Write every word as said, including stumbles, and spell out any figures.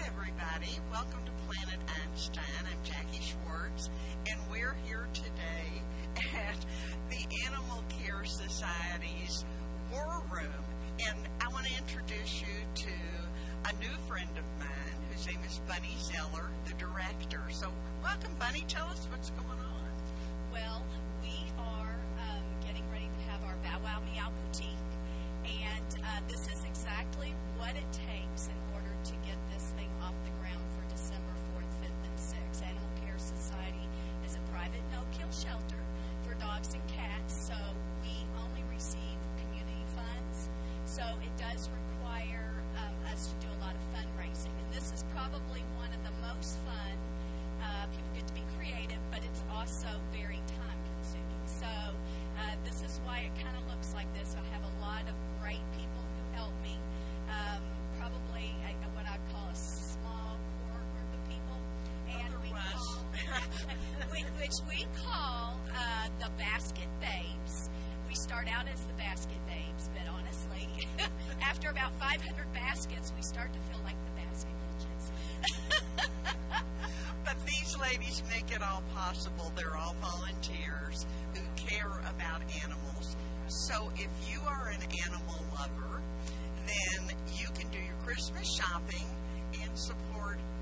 everybody. Welcome to Planet Einstein. I'm Jackie Schwartz, and we're here today at the Animal Care Society's War Room. And I want to introduce you to a new friend of mine whose name is Bunny Zeller, the director. So welcome, Bunny. Tell us what's going on. Well, we are um, getting ready to have our Bow-Wow Meow Boutique, and uh, this is exactly what it takes in order to get this thing off the ground for December fourth, fifth, and sixth. Animal Care Society is a private no-kill shelter for dogs and cats, so we only receive community funds. So it does require um, us to do a lot of fundraising, and this is probably one of the most fun. Uh, people get to be creative, but it's also very time-consuming. So uh, this is why it kind of looks like this. I have a lot of great people who help me. Um, probably a, what I call a small core group of people, and we call, which we call uh, the Basket Babes. We start out as the Basket Babes, but honestly, after about five hundred baskets, we start to feel like the Basket Bitches. But these ladies make it all possible. They're all volunteers who care about animals. So if you are an animal lover, then you can do your Christmas shopping and support